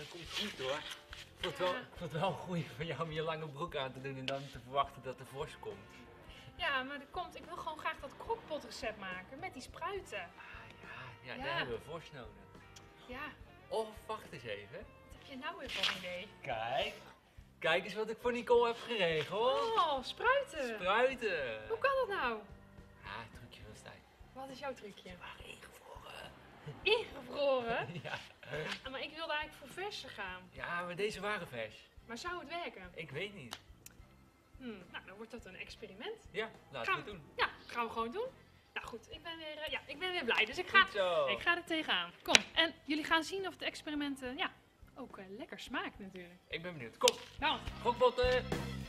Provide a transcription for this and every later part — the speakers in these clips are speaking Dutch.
dat komt goed hoor. Ik vond het wel een goeie van jou om je lange broek aan te doen en dan te verwachten dat er vorst komt. Ja, maar ik wil gewoon graag dat crockpotrecept maken met die spruiten. Ja, daar hebben we vorst nodig. Ja, Of wacht eens even. wat heb je nou weer voor een idee? Kijk eens wat ik voor Nicole heb geregeld. Oh, spruiten! Spruiten. Hoe kan dat nou? Trucje van Stijn. Wat is jouw trucje? Ze waren ingevroren. Ingevroren? Ja. Maar ik wilde eigenlijk voor verse gaan. Ja, maar deze waren vers. Maar zou het werken? Ik weet niet. Nou, dan wordt dat een experiment. Ja, laten we het doen. Ja, gaan we gewoon doen. Nou goed, ik ben weer blij. Dus ik Goed zo. ga er tegenaan. Kom, en jullie gaan zien of het experiment ook lekker smaakt natuurlijk. Ik ben benieuwd. Kom, Nou, gokpotten.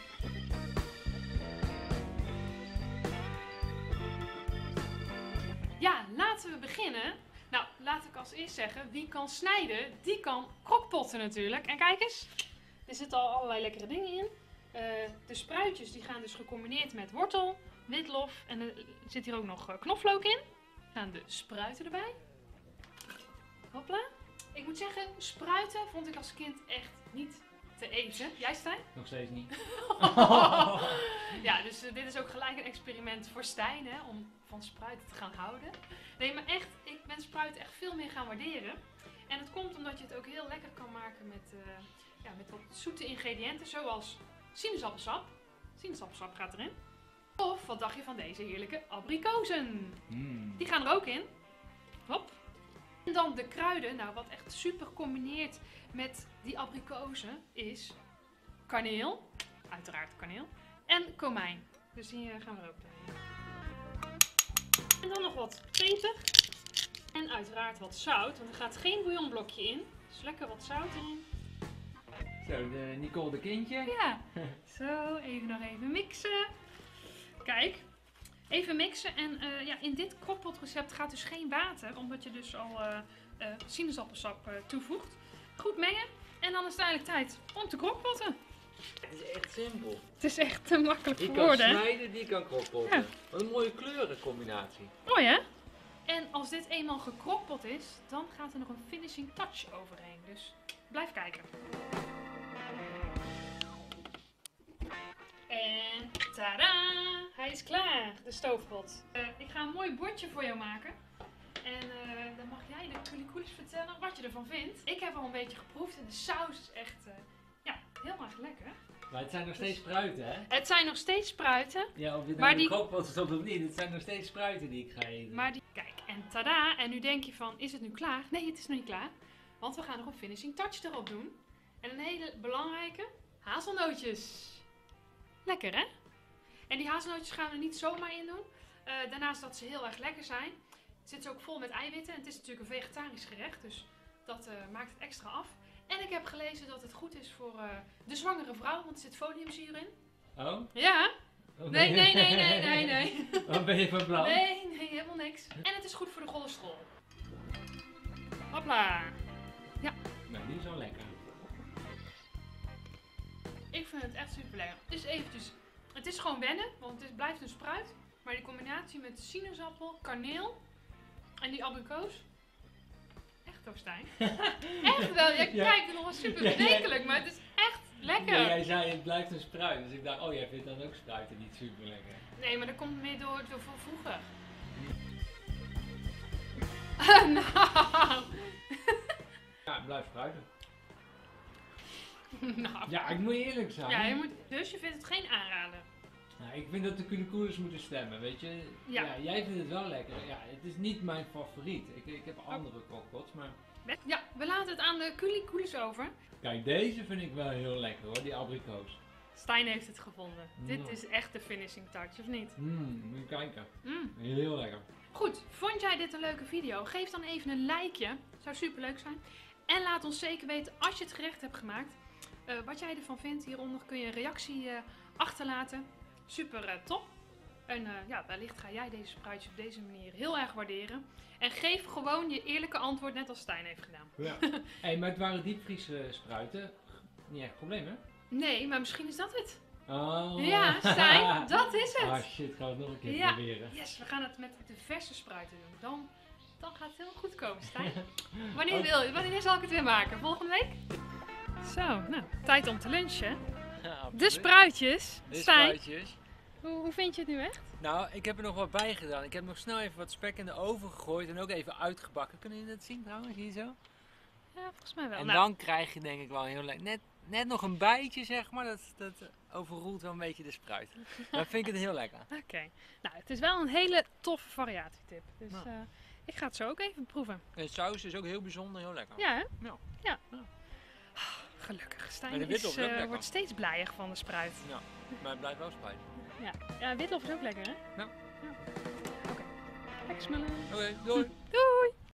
ja, laten we beginnen. Nou, laat ik als eerst zeggen, wie kan snijden, die kan crockpotten natuurlijk. En kijk eens, er zitten al allerlei lekkere dingen in. De spruitjes die gaan dus gecombineerd met wortel, witlof en er zit hier ook nog knoflook in. Gaan de spruiten erbij. Hopla. Ik moet zeggen, spruiten vond ik als kind echt niet te eten. Jij, Stijn? Nog steeds niet. Ja, dus dit is ook gelijk een experiment voor Stijn, hè, om van spruiten te gaan houden. Nee, maar echt, ik ben spruiten echt veel meer gaan waarderen. En het komt omdat je het ook heel lekker kan maken met wat zoete ingrediënten, zoals sinaasappelsap. Sinaasappelsap gaat erin. Of wat dacht je van deze heerlijke abrikozen? Die gaan er ook in. Hop. En dan de kruiden, nou wat echt super combineert met die abrikozen is kaneel, uiteraard kaneel, en komijn. Dus die gaan we er ook in. En dan nog wat peper en uiteraard wat zout, want er gaat geen bouillonblokje in. Dus lekker wat zout erin. Zo, de Nicole de kindje. Ja, zo nog even mixen. Kijk, even mixen en in dit crockpotrecept gaat dus geen water, omdat je dus al sinaasappelsap toevoegt. Goed mengen en dan is het eigenlijk tijd om te crockpotten. Het is echt simpel. Het is echt te makkelijk Die voor kan woorden. snijden, die kan crockpotten. Ja. Wat een mooie kleurencombinatie. Mooi hè? En als dit eenmaal gekrockpot is, dan gaat er nog een finishing touch overheen. Dus blijf kijken. En tada! Hij is klaar, de stoofpot. Ik ga een mooi bordje voor jou maken. En dan mag jij de kulikoelis vertellen wat je ervan vindt. Ik heb al een beetje geproefd en de saus is echt heel erg lekker. Maar het zijn nog steeds spruiten, hè? Het zijn nog steeds spruiten. Ja, of dit Maar nou die- een crockpot is of niet, het zijn nog steeds spruiten die ik ga eten. Maar kijk, en tada! En nu denk je van, is het nu klaar? Nee, het is nog niet klaar. Want we gaan nog een finishing touch erop doen. En een hele belangrijke, hazelnootjes. Lekker hè? En die hazelnootjes gaan we er niet zomaar in doen. Daarnaast dat ze heel erg lekker zijn. Zit ze ook vol met eiwitten. En het is natuurlijk een vegetarisch gerecht, dus dat maakt het extra af. En ik heb gelezen dat het goed is voor de zwangere vrouw, want er zit foliumzuur in. Oh? Ja? Oh, Nee. Wat ben je van plan? Nee, helemaal niks. En het is goed voor de cholesterol. Hopla. Nou, die is wel lekker. Ik vind het echt super lekker. Dus eventjes, het is gewoon wennen, want het blijft een spruit. Maar die combinatie met sinaasappel, kaneel en die abrikoos. Echt toch, Stijn? Echt wel. Ja, kijk, nog wel super bedenkelijk, maar het is echt lekker. Ja, jij zei het blijft een spruit, dus ik dacht, oh jij vindt dan ook spruiten niet super lekker. Nee, maar dat komt meer door vroeger. Nou. Ja, het blijft spruiten. Nou. Ja, ik moet eerlijk zijn. Ja, dus je vindt het geen aanrader. Nou, ik vind dat de kulikoelers moeten stemmen, weet je. Ja. Jij vindt het wel lekker. Ja, het is niet mijn favoriet. Ik heb andere crockpots, maar... Ja, we laten het aan de kulikoelis over. Kijk, deze vind ik wel heel lekker hoor, die abrikoos. Stijn heeft het gevonden. Dit Ja. is echt de finishing touch, of niet? Moet je kijken. Mm. Heel lekker. Goed, vond jij dit een leuke video? Geef dan even een likeje. Zou super leuk zijn. En laat ons zeker weten als je het gerecht hebt gemaakt. Wat jij ervan vindt. Hieronder kun je een reactie achterlaten. Super top. En wellicht ga jij deze spruitjes op deze manier heel erg waarderen. En geef gewoon je eerlijke antwoord net als Stijn heeft gedaan. Ja. Hey, maar het waren diepvriespruiten. Niet echt een probleem, hè? Nee, maar misschien is dat het. Oh. Ja, Stijn, dat is het. Ah shit, gaan we het nog een keer Ja. proberen. Yes, we gaan het met de verse spruiten doen. Dan gaat het helemaal goed komen, Stijn. Wanneer zal ik het weer maken? Volgende week? Zo, nou, tijd om te lunchen. Ja, absoluut. De spruitjes. De Stijn, spruitjes. hoe vind je het nu echt? Nou, ik heb er nog wat bij gedaan. Ik heb nog snel even wat spek in de oven gegooid en ook even uitgebakken. Kunnen jullie dat zien trouwens, hier zo? Ja, volgens mij wel. En Nou, dan krijg je denk ik wel heel lekker. Net nog een bijtje zeg maar, dat overroelt wel een beetje de spruit. Dan vind ik het heel lekker. Oké. Nou, het is wel een hele toffe variatietip. Dus Nou. ik ga het zo ook even proeven. En de saus is ook heel bijzonder, heel lekker. Ja, hè? Ja. Ja. Ja. Gelukkig. En Stijn de witlof is ook lekker. wordt steeds blijer van de spruit. Ja, maar het blijft wel spruit. Ja, witlof is ook lekker, hè? Ja. Oké. Lekker smullen. Oké, doei. Doei!